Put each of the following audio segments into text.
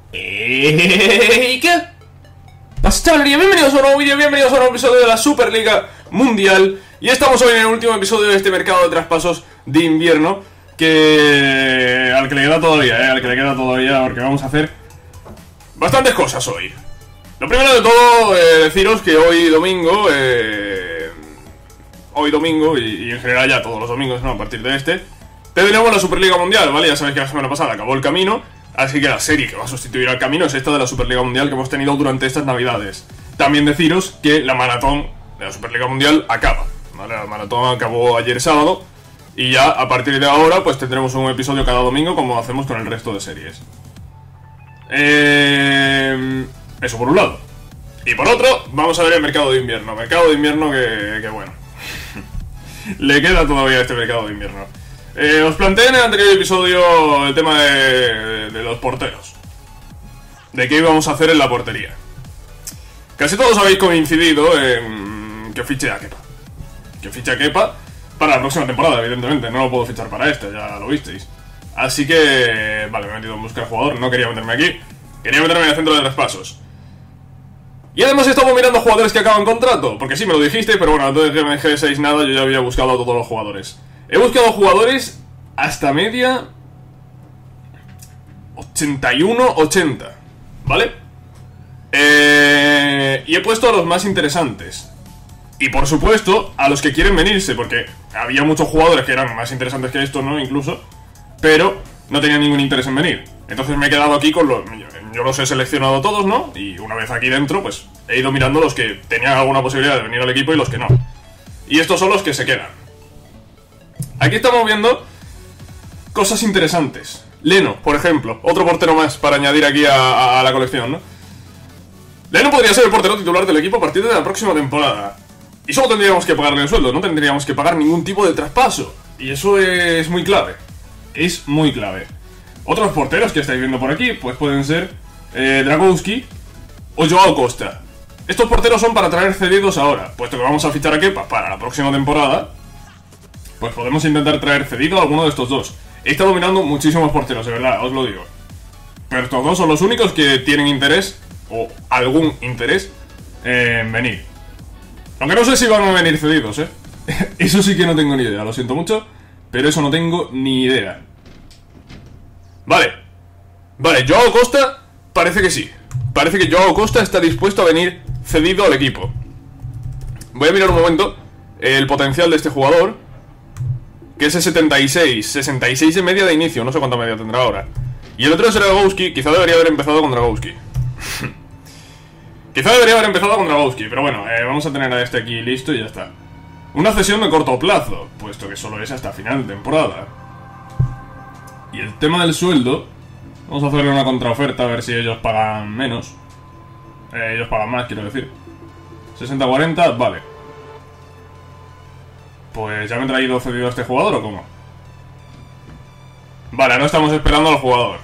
¿Qué pasa, chavalería? Bienvenidos a un nuevo vídeo, bienvenidos a un nuevo episodio de la Superliga Mundial. Y estamos hoy en el último episodio de este mercado de traspasos de invierno, que al que le queda todavía, al que le queda todavía, porque vamos a hacer bastantes cosas hoy. Lo primero de todo, deciros que hoy domingo, y en general ya todos los domingos, ¿no? A partir de este, tendremos la Superliga Mundial, ¿vale? Ya sabéis que la semana pasada acabó el camino, así que la serie que va a sustituir al camino es esta de la Superliga Mundial que hemos tenido durante estas navidades. También deciros que la maratón de la Superliga Mundial acaba, ¿vale? La maratón acabó ayer sábado y ya a partir de ahora pues tendremos un episodio cada domingo como hacemos con el resto de series. Eso por un lado. Y por otro, vamos a ver el mercado de invierno. Mercado de invierno que bueno. Le queda todavía este mercado de invierno. Os planteé en el anterior episodio el tema de los porteros. De qué íbamos a hacer en la portería. Casi todos habéis coincidido en que fiche a Kepa. Que fiche a Kepa para la próxima temporada, evidentemente. No lo puedo fichar para esta, ya lo visteis. Así que, vale, me he metido en buscar jugador. No quería meterme aquí. Quería meterme en el centro de traspasos. Y además estamos mirando jugadores que acaban contrato. Porque sí, me lo dijiste, pero bueno, antes de que me dijeseis nada, yo ya había buscado a todos los jugadores. He buscado jugadores hasta media 81-80, ¿vale? Y he puesto a los más interesantes. Y por supuesto, a los que quieren venirse, porque había muchos jugadores que eran más interesantes que estos, ¿no? Incluso, pero no tenían ningún interés en venir. Entonces me he quedado aquí con los... Yo los he seleccionado todos, ¿no? Y una vez aquí dentro, pues he ido mirando los que tenían alguna posibilidad de venir al equipo y los que no. Y estos son los que se quedan. Aquí estamos viendo cosas interesantes. Leno, por ejemplo, otro portero más para añadir aquí a la colección, ¿no? Leno podría ser el portero titular del equipo a partir de la próxima temporada. Y solo tendríamos que pagarle el sueldo, no tendríamos que pagar ningún tipo de traspaso. Y eso es muy clave. Es muy clave. Otros porteros que estáis viendo por aquí, pues pueden ser Dragowski o Joao Costa. Estos porteros son para traer cedidos ahora, puesto que vamos a fichar a Kepa para la próxima temporada. Pues podemos intentar traer cedido a alguno de estos dos. He estado mirando muchísimos porteros, de verdad, os lo digo. Pero estos dos son los únicos que tienen interés, o algún interés, en venir. Aunque no sé si van a venir cedidos, Eso sí que no tengo ni idea, lo siento mucho, pero eso no tengo ni idea. Vale, Joao Costa parece que sí. Parece que Joao Costa está dispuesto a venir cedido al equipo. Voy a mirar un momento el potencial de este jugador, que es el 66 de media de inicio, no sé cuánta media tendrá ahora. Y el otro es Dragowski, quizá debería haber empezado con Dragowski. Pero bueno, vamos a tener a este aquí listo y ya está. Una cesión de corto plazo, puesto que solo es hasta final de temporada. Y el tema del sueldo, vamos a hacerle una contraoferta a ver si ellos pagan menos. Ellos pagan más, quiero decir. 60-40, vale. Pues ya me he traído cedido a este jugador, ¿o cómo? Vale, ahora estamos esperando al jugador.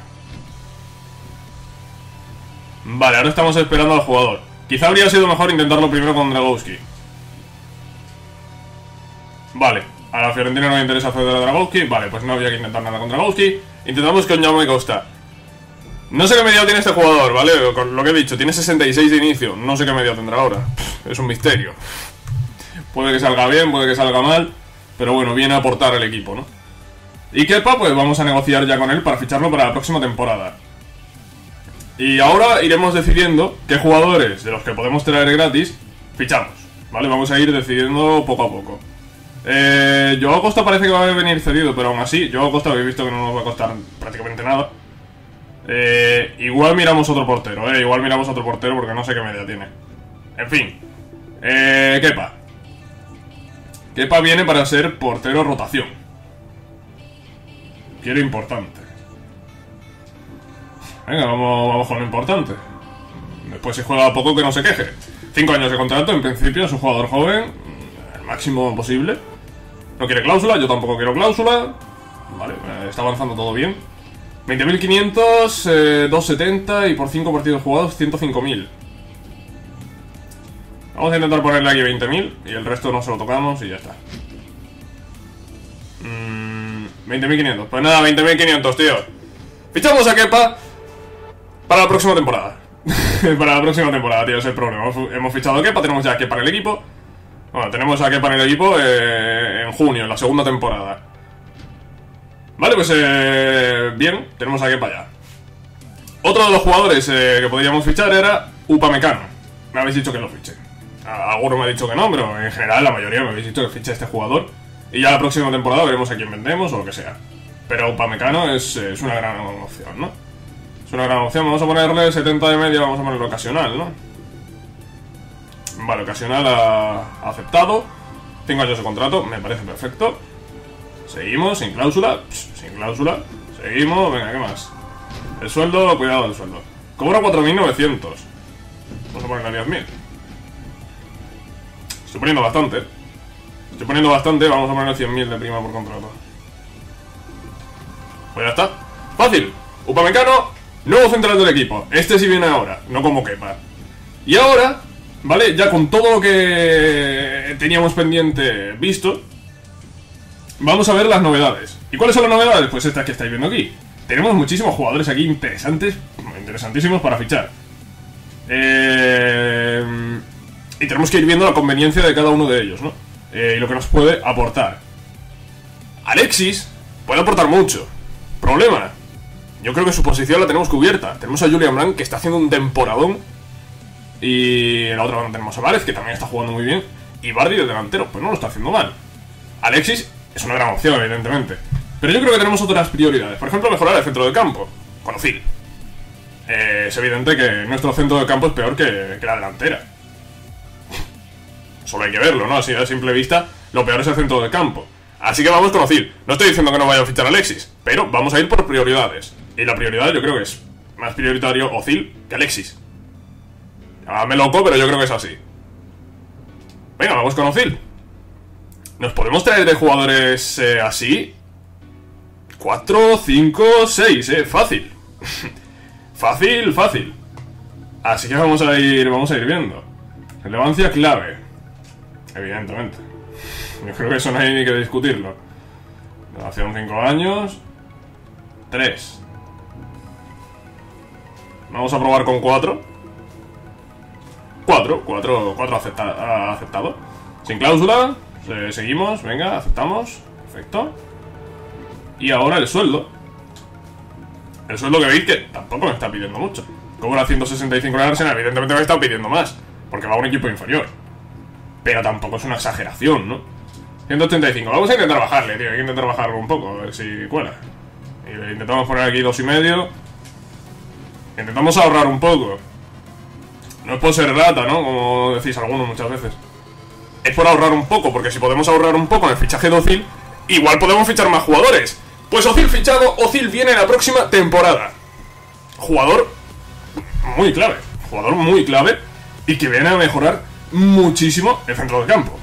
Quizá habría sido mejor intentarlo primero con Dragowski. Vale, a la Fiorentina no le interesa ceder a Dragowski. Vale, pues no había que intentar nada con Dragowski. Intentamos con Joao Costa. No sé qué media tiene este jugador, ¿vale? Con lo que he dicho, tiene 66 de inicio. No sé qué media tendrá ahora. Es un misterio. Puede que salga bien, puede que salga mal, pero bueno, viene a aportar al equipo, ¿no? Y Kepa, pues vamos a negociar ya con él para ficharlo para la próxima temporada. Y ahora iremos decidiendo qué jugadores de los que podemos traer gratis fichamos, ¿vale? Vamos a ir decidiendo poco a poco. Joao Costa parece que va a venir cedido, pero aún así, Joao Costa habéis visto que no nos va a costar prácticamente nada. Igual miramos otro portero, porque no sé qué media tiene. En fin, Kepa viene para ser portero rotación. Quiero importante. Venga, vamos con lo importante. Después si juega poco que no se queje. 5 años de contrato, en principio es un jugador joven, el máximo posible. No quiere cláusula, yo tampoco quiero cláusula. Vale, está avanzando todo bien. 20.500, 270 y por 5 partidos jugados 105.000. Vamos a intentar ponerle aquí 20.000 y el resto no se lo tocamos y ya está. 20.500. Pues nada, 20.500, tío. Fichamos a Kepa Para la próxima temporada. Para la próxima temporada, tío, ese es el problema. Hemos fichado a Kepa, tenemos ya a Kepa en el equipo. Bueno, tenemos a Kepa en el equipo en junio, en la segunda temporada. Vale, pues bien, tenemos a Kepa ya. Otro de los jugadores que podríamos fichar era Upamecano. Me habéis dicho que lo fiche. Alguno me ha dicho que no, pero en general la mayoría me habéis dicho que fiche a este jugador. Y ya la próxima temporada veremos a quién vendemos o lo que sea. Pero Upamecano es una gran opción, ¿no? Es una gran opción. Vamos a ponerle 70 de media, vamos a ponerle ocasional, ¿no? Vale, ocasional aceptado. 5 años de contrato, me parece perfecto. Seguimos, sin cláusula. Sin cláusula. Seguimos, venga, ¿qué más? El sueldo, cuidado del sueldo. Cobra 4.900. Vamos a ponerle a 10.000. Estoy poniendo bastante. Estoy poniendo bastante, vamos a ponerle 100.000 de prima por contrato. Pues ya está. Fácil. Upamecano, nuevo central del equipo. Este sí viene ahora, no como Kepa. Y ahora, ¿vale? Ya con todo lo que teníamos pendiente visto, vamos a ver las novedades. ¿Y cuáles son las novedades? Pues estas que estáis viendo aquí. Tenemos muchísimos jugadores aquí interesantísimos para fichar. Y tenemos que ir viendo la conveniencia de cada uno de ellos, ¿no? Y lo que nos puede aportar. Alexis puede aportar mucho. Problema, yo creo que su posición la tenemos cubierta. Tenemos a Julian Brandt, que está haciendo un temporadón. Y en la otra banda tenemos a Várez, que también está jugando muy bien. Y Vardy de delantero, pues no lo está haciendo mal. Alexis es una gran opción, evidentemente. Pero yo creo que tenemos otras prioridades. Por ejemplo, mejorar el centro del campo con Ozil. Es evidente que nuestro centro del campo es peor que la delantera. Solo hay que verlo, ¿no? Así a simple vista, lo peor es el centro del campo. Así que vamos con Ozil. No estoy diciendo que no vaya a fichar a Alexis, pero vamos a ir por prioridades. Y la prioridad yo creo que es más prioritario Ozil que Alexis. Llámame loco, pero yo creo que es así. Venga, vamos con Ozil. ¿Nos podemos traer de jugadores así? 4, 5, 6, fácil. Fácil. Así que vamos a ir viendo. Relevancia clave. Evidentemente. Yo creo que eso no hay ni que discutirlo. Duración 5 años. 3. Vamos a probar con 4. 4 aceptado. Sin cláusula. Seguimos, venga, aceptamos. Perfecto. Y ahora el sueldo. El sueldo que veis que tampoco me está pidiendo mucho. Cobra 165 en el Arsenal, evidentemente me está pidiendo más, porque va a un equipo inferior. Pero tampoco es una exageración, ¿no? 185, vamos a intentar bajarle, tío. Hay que intentar bajarlo un poco, a ver si cuela. Y le intentamos poner aquí 2,5. Intentamos ahorrar un poco. No es por ser rata, ¿no? Como decís algunos muchas veces. Es por ahorrar un poco, porque si podemos ahorrar un poco en el fichaje de Ozil, igual podemos fichar más jugadores. Pues Ozil fichado, Ozil viene en la próxima temporada. Jugador muy clave y que viene a mejorar muchísimo el centro del campo.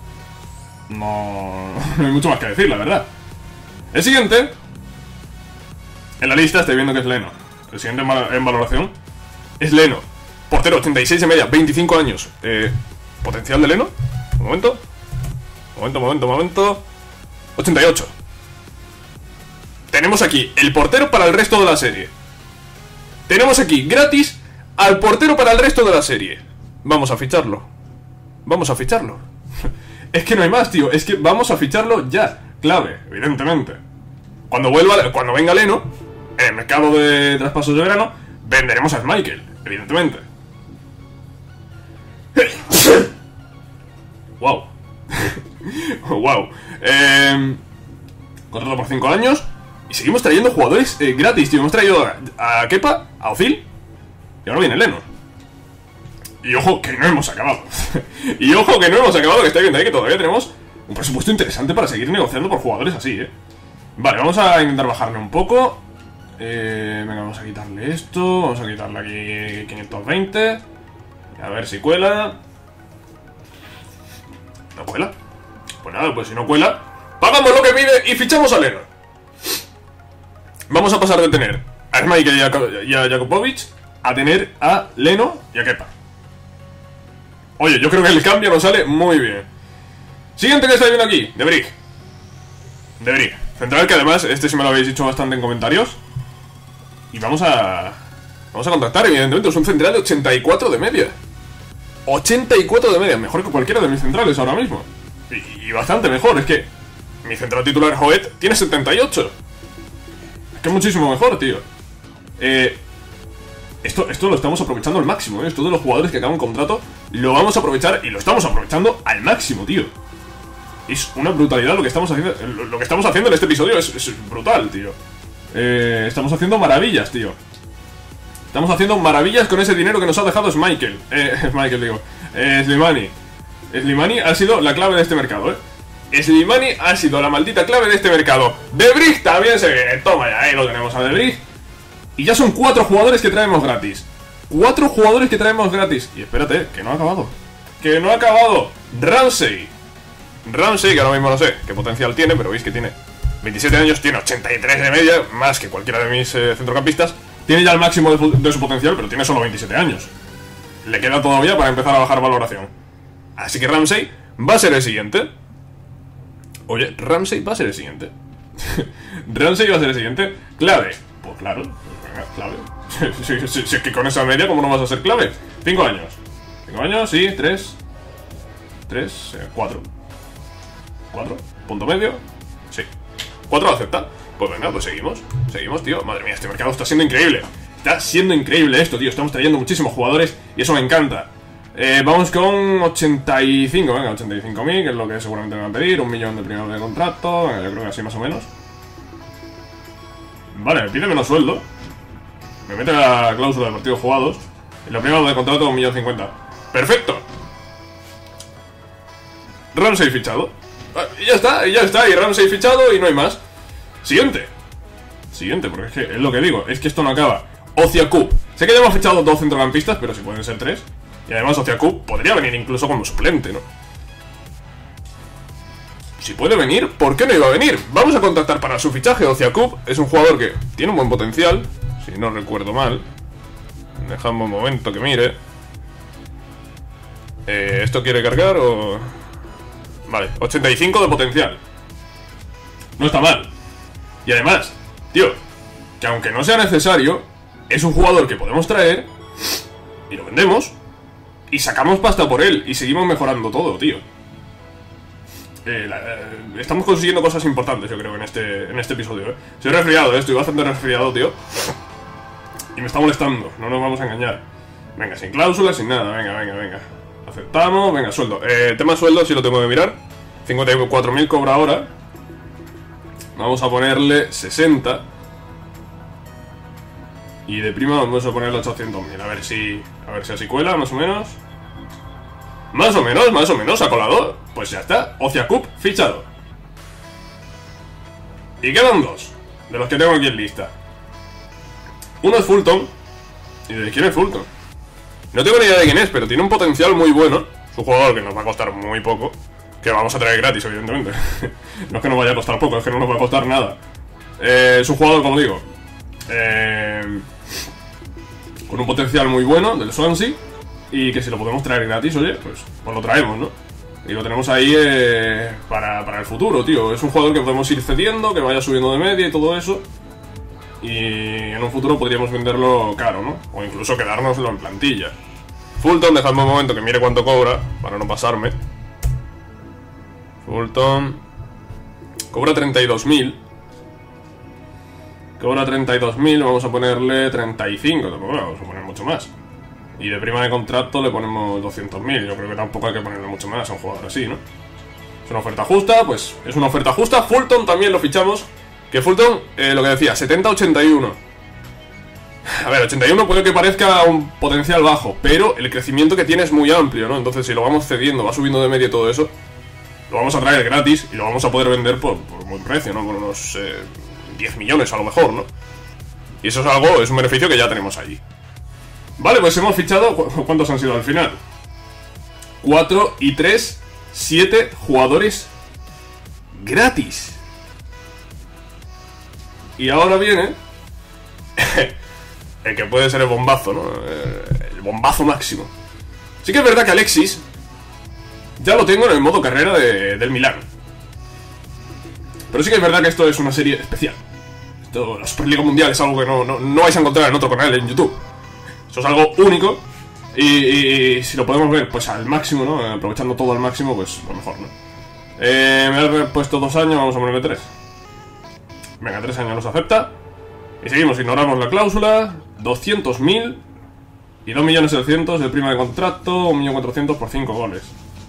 No hay mucho más que decir, la verdad. El siguiente en la lista estáis viendo que es Leno. El siguiente en valoración es Leno. Portero, 86 de media, 25 años. ¿Potencial de Leno? Un momento. 88. Tenemos aquí el portero para el resto de la serie. Tenemos aquí gratis al portero para el resto de la serie. Vamos a ficharlo. Es que no hay más, tío. Es que vamos a ficharlo ya. Clave, evidentemente. Cuando venga Leno, en el mercado de traspasos de verano, venderemos a Schmeichel, evidentemente. Wow. Wow. Contrato por 5 años. Y seguimos trayendo jugadores gratis, tío. Hemos traído a Kepa, a Ozil. Y ahora viene Leno. Y ojo que no hemos acabado. Que estáis viendo ahí que todavía tenemos un presupuesto interesante para seguir negociando por jugadores así, Vale, vamos a intentar bajarle un poco. Venga, vamos a quitarle esto. Vamos a quitarle aquí 520. A ver si cuela. ¿No cuela? Pues nada, pues si no cuela, pagamos lo que pide y fichamos a Leno. Vamos a pasar de tener a Schmeichel y a Jakubovic a tener a Leno y a Kepa. Oye, yo creo que el cambio nos sale muy bien. Siguiente que estáis viendo aquí, De Vrij. Central, que además, este sí me lo habéis dicho bastante en comentarios. Y vamos a Vamos a contactar, evidentemente. Es un central de 84 de media. 84 de media, mejor que cualquiera de mis centrales ahora mismo. Y bastante mejor, es que mi central titular Joet tiene 78. Es que es muchísimo mejor, tío. Esto lo estamos aprovechando al máximo, ¿eh? Esto de los jugadores que acaban contrato lo vamos a aprovechar y lo estamos aprovechando al máximo, tío. Es una brutalidad lo que estamos haciendo. Lo que estamos haciendo en este episodio es brutal, tío. Estamos haciendo maravillas, tío. Estamos haciendo maravillas con ese dinero que nos ha dejado Slimani. Slimani ha sido la clave de este mercado, Slimani ha sido la maldita clave de este mercado. De Vrij también se viene. Toma ya, ahí lo tenemos a De Vrij. Y ya son 4 jugadores que traemos gratis. 4 jugadores que traemos gratis. Y espérate, que no ha acabado. Que no ha acabado. Ramsey, que ahora mismo no sé qué potencial tiene, pero veis que tiene 27 años, tiene 83 de media, más que cualquiera de mis centrocampistas. Tiene ya el máximo de su potencial, pero tiene solo 27 años. Le queda todavía para empezar a bajar valoración. Así que Ramsey va a ser el siguiente. Oye, Ramsey va a ser el siguiente. Ramsey va a ser el siguiente. Clave. Pues claro, clave. Si es que con esa media, ¿cómo no vas a ser clave? 5 años. 5 años, sí, 3, 4. 4, punto medio. Sí. 4 acepta. Pues venga, pues seguimos. Seguimos, tío. Madre mía, este mercado está siendo increíble. Está siendo increíble esto, tío. Estamos trayendo muchísimos jugadores y eso me encanta. Vamos con 85. Venga, 85.000, que es lo que seguramente me van a pedir. 1 millón de primero de contrato. Venga, yo creo que así más o menos. Vale, me pide menos sueldo. Me mete la cláusula de partidos jugados. Y lo primero de contrato 1.050.000. ¡Perfecto! Ramsey fichado. Y ya está, y Ramsey fichado y no hay más. Siguiente, porque es que es lo que digo, es que esto no acaba. Ociakub. Sé que ya hemos fichado 2 centrocampistas, pero si pueden ser 3. Y además Ociakub podría venir incluso como suplente, ¿no? Si puede venir, ¿por qué no iba a venir? Vamos a contactar para su fichaje. Ociakub es un jugador que tiene un buen potencial, si no recuerdo mal. Dejadme un momento que mire. ¿Esto quiere cargar o...? Vale, 85 de potencial. No está mal. Y además, tío, que aunque no sea necesario, es un jugador que podemos traer y lo vendemos y sacamos pasta por él y seguimos mejorando todo, tío. Estamos consiguiendo cosas importantes, yo creo, en este episodio, Soy resfriado, estoy bastante resfriado, tío. Y me está molestando, no nos vamos a engañar. Venga, sin cláusulas, sin nada, venga. Aceptamos, venga, sueldo. Tema sueldo, si lo tengo que mirar. 54.000 cobra ahora. Vamos a ponerle 60. Y de prima vamos a ponerle 800.000. A ver si así cuela, más o menos. Más o menos, ha colado. Pues ya está, Ociakub fichado. Y quedan 2 de los que tengo aquí en lista. Uno es Fulton. ¿Y de quién es Fulton? No tengo ni idea de quién es, pero tiene un potencial muy bueno. Es un jugador que nos va a costar muy poco. Que vamos a traer gratis, evidentemente. No es que nos vaya a costar poco, es que no nos va a costar nada. Es un jugador, como digo, con un potencial muy bueno del Swansea. Y que si lo podemos traer gratis, oye, pues lo traemos, ¿no? Y lo tenemos ahí para el futuro, tío. Es un jugador que podemos ir cediendo, que vaya subiendo de media y todo eso. Y en un futuro podríamos venderlo caro, ¿no? O incluso quedárnoslo en plantilla. Fulton, dejadme un momento que mire cuánto cobra, para no pasarme. Fulton cobra 32.000. Cobra 32.000, vamos a ponerle 35, tampoco vamos a poner mucho más. Y de prima de contrato le ponemos 200.000. Yo creo que tampoco hay que ponerle mucho más a un jugador así, ¿no? Es una oferta justa, pues es una oferta justa. Fulton también lo fichamos. Que Fulton, lo que decía, 70-81. A ver, 81 puede que parezca un potencial bajo, pero el crecimiento que tiene es muy amplio, ¿no? Entonces si lo vamos cediendo, va subiendo de media y todo eso, lo vamos a traer gratis y lo vamos a poder vender por buen precio, ¿no? Por unos 10 millones a lo mejor, ¿no? Y eso es un beneficio que ya tenemos allí. Vale, pues hemos fichado... ¿Cuántos han sido al final? 4 y 3, 7 jugadores gratis. Y ahora viene el que puede ser el bombazo, ¿no? El bombazo máximo. Sí que es verdad que Alexis ya lo tengo en el modo carrera del Milán. Pero sí que es verdad que esto es una serie especial. La Superliga Mundial es algo que no vais a encontrar en otro canal en YouTube. Eso es algo único. Y si lo podemos ver, pues al máximo, ¿no? Aprovechando todo al máximo, pues lo mejor, ¿no? Me he puesto 2 años, vamos a ponerle 3. Venga, 3 años los acepta. Y seguimos, ignoramos la cláusula. 200.000 y 2.700.000 el prima de contrato. 1.400.000 por 5 goles.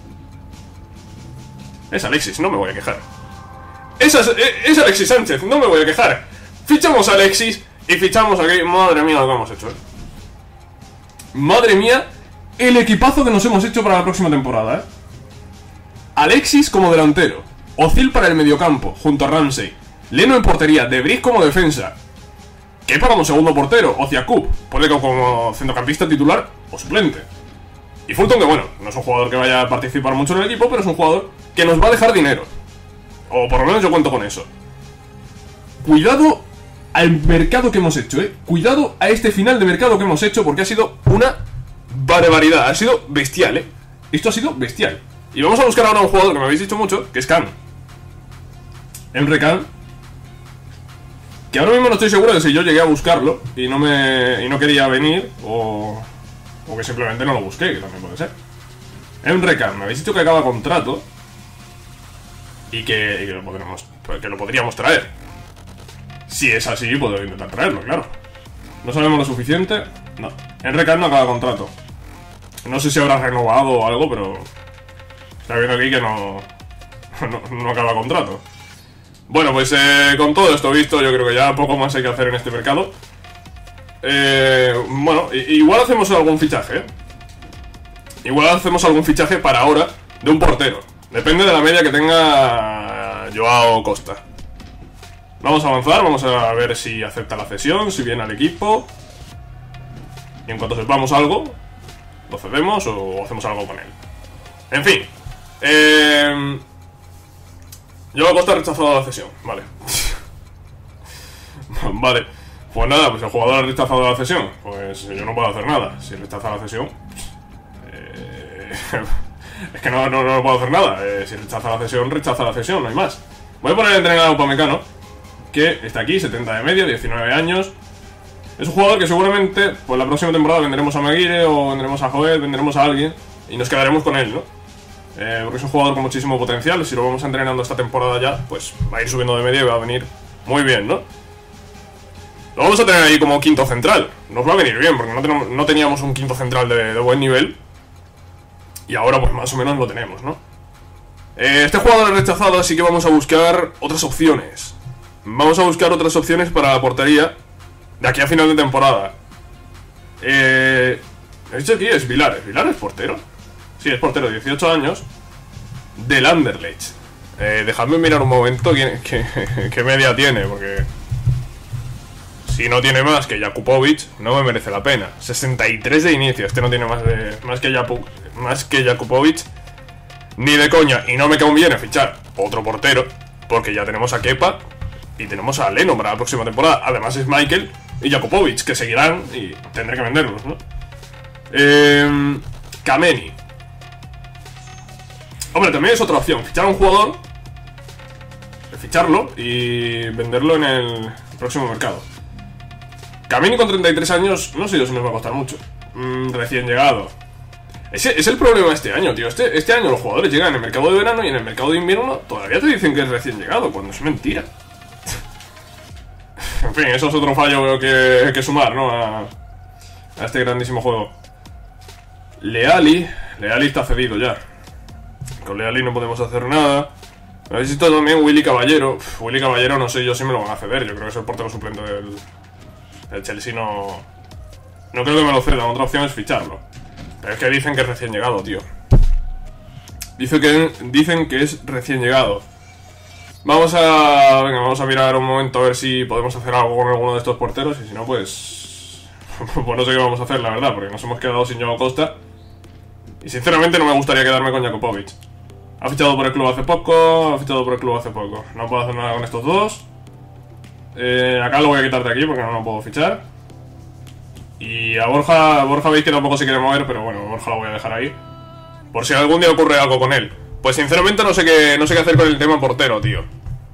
Es Alexis, no me voy a quejar. Es Alexis Sánchez, no me voy a quejar. Fichamos a Alexis y fichamos aquí. Madre mía lo que hemos hecho, Madre mía, el equipazo que nos hemos hecho para la próxima temporada, Alexis como delantero, Ozil para el mediocampo, junto a Ramsey, Leno en portería, De Vrij como defensa, Kepa como segundo portero, Oziakup, puede como centrocampista titular o suplente. Y Fulton, que bueno, no es un jugador que vaya a participar mucho en el equipo, pero es un jugador que nos va a dejar dinero. O por lo menos yo cuento con eso. Cuidado al mercado que hemos hecho, Cuidado a este final de mercado que hemos hecho, porque ha sido una barbaridad. Ha sido bestial, Esto ha sido bestial. Y vamos a buscar ahora un jugador que me habéis dicho mucho, que es Can. Emre Can. Que ahora mismo no estoy seguro de si yo llegué a buscarlo y no quería venir, o que simplemente no lo busqué, que también puede ser. Emre Can, me habéis dicho que acaba contrato y que lo podríamos traer. Si es así, puedo intentar traerlo, claro. ¿No sabemos lo suficiente? No. Emre Can no acaba contrato. No sé si habrá renovado o algo, pero está viendo aquí que no acaba contrato. Bueno, pues con todo esto visto, yo creo que ya poco más hay que hacer en este mercado. Bueno, igual hacemos algún fichaje, Igual hacemos algún fichaje para ahora de un portero. Depende de la media que tenga Joao Costa. Vamos a avanzar, vamos a ver si acepta la cesión, si viene al equipo. Y en cuanto sepamos algo, lo cedemos o hacemos algo con él. En fin. Joao Costa ha rechazado la cesión, vale. Vale, pues nada, pues el jugador ha rechazado la cesión. Pues yo no puedo hacer nada. Si rechaza la cesión, es que no puedo hacer nada. Si rechaza la cesión, no hay más. Voy a poner el entrenador Upamecano, que está aquí, 70 de media, 19 años. Es un jugador que seguramente, pues la próxima temporada vendremos a Maguire o vendremos a Joel, vendremos a alguien y nos quedaremos con él, ¿no? Porque es un jugador con muchísimo potencial. Si lo vamos entrenando esta temporada ya, pues va a ir subiendo de media y va a venir muy bien, ¿no? Lo vamos a tener ahí como quinto central. Nos va a venir bien, porque no teníamos un quinto central de buen nivel. Y ahora pues más o menos lo tenemos, ¿no? Este jugador es rechazado, así que vamos a buscar otras opciones. Vamos a buscar otras opciones para la portería de aquí a final de temporada. He dicho aquí es Vilar. ¿Vilar es portero? Sí, es portero, 18 años, del Anderlecht. Dejadme mirar un momento qué media tiene, porque si no tiene más que Jakupovic, no me merece la pena. 63 de inicio, este no tiene más que Jakupovic, ni de coña. Y no me conviene fichar otro portero, porque ya tenemos a Kepa y tenemos a Leno para la próxima temporada. Además es Michael y Jakupovic, que seguirán y tendré que venderlos, ¿no? Kameni. Hombre, también es otra opción, fichar a un jugador, ficharlo y venderlo en el próximo mercado. Kameni con 33 años, no sé yo si nos va a costar mucho. Recién llegado. Ese es el problema de este año, tío. Este año los jugadores llegan en el mercado de verano y en el mercado de invierno todavía te dicen que es recién llegado, cuando es mentira. En fin, eso es otro fallo que sumar, ¿no? A este grandísimo juego. Leali está cedido ya. Con Leali no podemos hacer nada. Necesito también Willy Caballero. Willy Caballero no sé yo si me lo van a ceder. Yo creo que es el portero suplente del Chelsea. No creo que me lo cedan. Otra opción es ficharlo. Pero es que dicen que es recién llegado, tío. Dicen que es recién llegado. Vamos a mirar un momento a ver si podemos hacer algo con alguno de estos porteros. Y si no, pues no sé qué vamos a hacer, la verdad, porque nos hemos quedado sin Joao Costa. Y sinceramente no me gustaría quedarme con Jakupovic. Ha fichado por el club hace poco. No puedo hacer nada con estos dos. Acá lo voy a quitar de aquí porque no lo puedo fichar. Y a Borja veis que tampoco se quiere mover, pero bueno, Borja lo voy a dejar ahí. Por si algún día ocurre algo con él. Pues sinceramente no sé qué hacer con el tema portero, tío.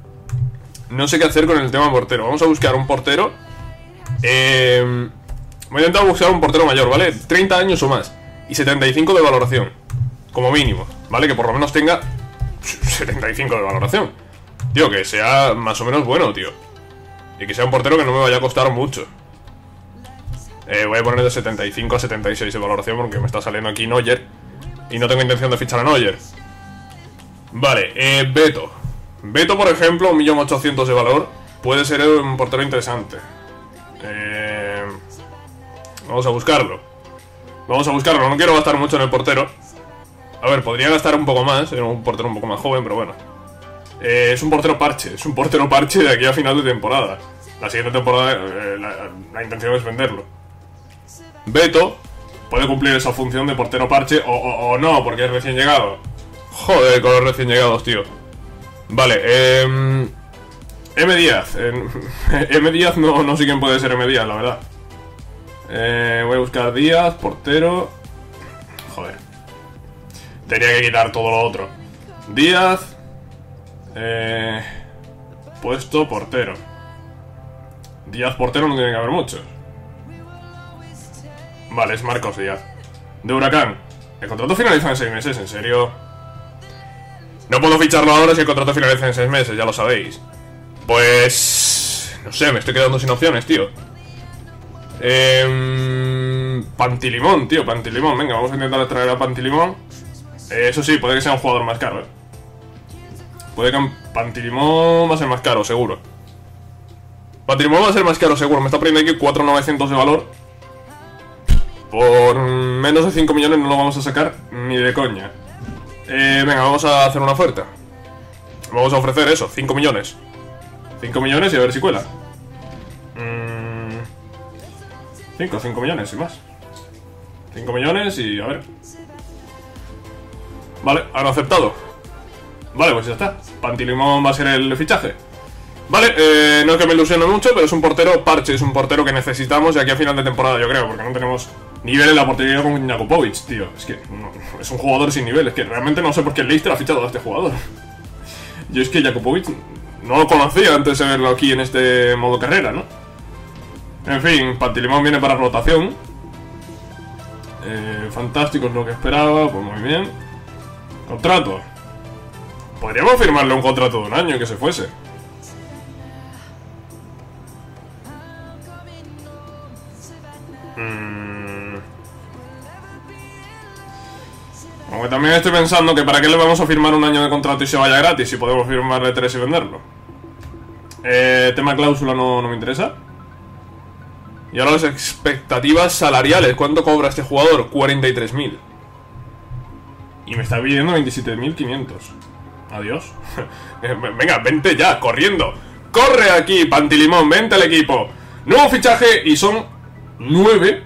No sé qué hacer con el tema portero. Vamos a buscar un portero. Voy a intentar buscar un portero mayor, ¿vale? 30 años o más. Y 75 de valoración. Como mínimo, ¿vale? Que por lo menos tenga 75 de valoración. Tío, que sea más o menos bueno, tío. Y que sea un portero que no me vaya a costar mucho. Voy a poner de 75 a 76 de valoración porque me está saliendo aquí Neuer. Y no tengo intención de fichar a Neuer. Vale, Beto. Beto, por ejemplo, 1.800.000 de valor. Puede ser un portero interesante. Vamos a buscarlo. Vamos a buscarlo, no quiero gastar mucho en el portero. A ver, podría gastar un poco más. Era un portero un poco más joven, pero bueno. Es un portero parche. Es un portero parche de aquí a final de temporada. La siguiente temporada la intención es venderlo. Beto puede cumplir esa función de portero parche o no, porque es recién llegado. Joder, con los recién llegados, tío. Vale, M. Díaz. M. Díaz no sé quién puede ser M. Díaz, la verdad. Voy a buscar Díaz, portero. Joder. Tenía que quitar todo lo otro. Díaz. Puesto portero. Díaz portero no tiene que haber muchos. Vale, es Marcos Díaz. De Huracán. El contrato finaliza en 6 meses, ¿en serio? No puedo ficharlo ahora si el contrato finaliza en 6 meses, ya lo sabéis. Pues... no sé, me estoy quedando sin opciones, tío. Pantilimón, tío, Pantilimón. Venga, vamos a intentar traer a Pantilimón. Eso sí, puede que sea un jugador más caro, Puede que Pantilimón va a ser más caro, seguro. Pantilimón va a ser más caro, seguro. Me está poniendo aquí 4.900 de valor. Por menos de 5 millones no lo vamos a sacar ni de coña. Venga, vamos a hacer una oferta. Vamos a ofrecer eso, 5 millones. 5 millones y a ver si cuela. 5 millones y más. 5 millones y a ver. Vale, han aceptado. Vale, pues ya está. Pantilimón va a ser el fichaje. Vale, no es que me ilusione mucho, pero es un portero parche, es un portero que necesitamos de aquí a final de temporada, yo creo, porque no tenemos nivel en la portería con Jakubovic, tío. Es que no, es un jugador sin nivel, es que realmente no sé por qué el Leicester ha fichado a este jugador. Yo es que Jakubovic no lo conocía antes de verlo aquí en este modo carrera, ¿no? En fin, Pantilimón viene para rotación. Fantástico es lo que esperaba, pues muy bien. Contrato. Podríamos firmarle un contrato de un año que se fuese. Aunque también estoy pensando que para qué le vamos a firmar un año de contrato y se vaya gratis si podemos firmarle 3 y venderlo. Tema cláusula no me interesa. Y ahora las expectativas salariales. ¿Cuánto cobra este jugador? 43.000. Y me está pidiendo 27.500. Adiós. Venga, vente ya, corriendo. ¡Corre aquí, Pantilimón! ¡Vente al equipo! Nuevo fichaje y son 9.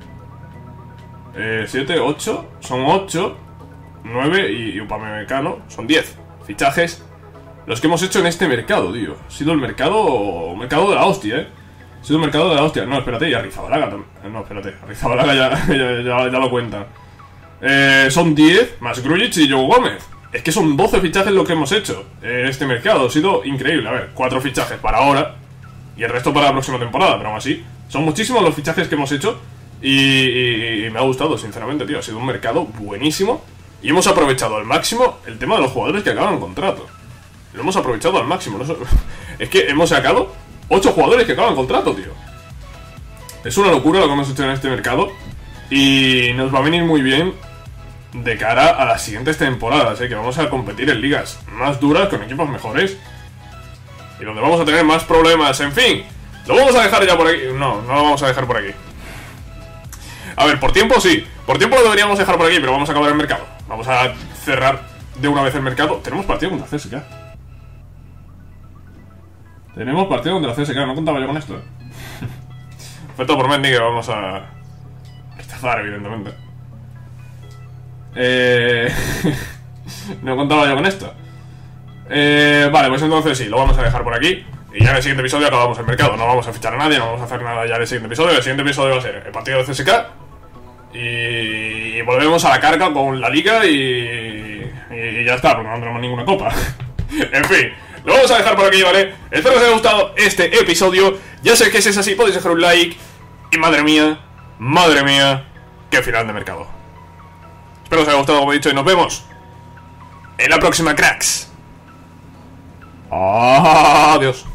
7, 8. Son 8. 9 y Upamecano. Son 10 fichajes. Los que hemos hecho en este mercado, tío. Ha sido el mercado de la hostia, Ha sido el mercado de la hostia. No, espérate, y a Rizabalaga también. No, espérate, a Rizabalaga ya lo cuentan. Son 10 más Grujic y Joe Gómez. Es que son 12 fichajes lo que hemos hecho en este mercado. Ha sido increíble. A ver, 4 fichajes para ahora y el resto para la próxima temporada. Pero aún así, son muchísimos los fichajes que hemos hecho. Y me ha gustado, sinceramente, tío. Ha sido un mercado buenísimo. Y hemos aprovechado al máximo el tema de los jugadores que acaban contrato. Lo hemos aprovechado al máximo. Es que hemos sacado 8 jugadores que acaban contrato, tío. Es una locura lo que hemos hecho en este mercado. Y nos va a venir muy bien de cara a las siguientes temporadas, que vamos a competir en ligas más duras, con equipos mejores. Y donde vamos a tener más problemas. En fin, lo vamos a dejar ya por aquí. No lo vamos a dejar por aquí. A ver, por tiempo sí. Por tiempo lo deberíamos dejar por aquí, pero vamos a acabar el mercado. Vamos a cerrar de una vez el mercado. Tenemos partido contra CSK. Tenemos partido contra CSK. No contaba yo con esto, Oferta por Mendy que vamos a rechazar, evidentemente. No contaba yo con esto. Vale, pues entonces sí, lo vamos a dejar por aquí. Y ya en el siguiente episodio acabamos el mercado. No vamos a fichar a nadie, no vamos a hacer nada ya en el siguiente episodio. El siguiente episodio va a ser el partido de CSK. Y volvemos a la carga con la liga y ya está, porque no tenemos ninguna copa. En fin, lo vamos a dejar por aquí, ¿vale? Espero que os haya gustado este episodio. Ya sé que si es así, podéis dejar un like. Y madre mía, Madre mía, qué final de mercado. Espero os haya gustado, como he dicho, y nos vemos en la próxima, cracks. Adiós.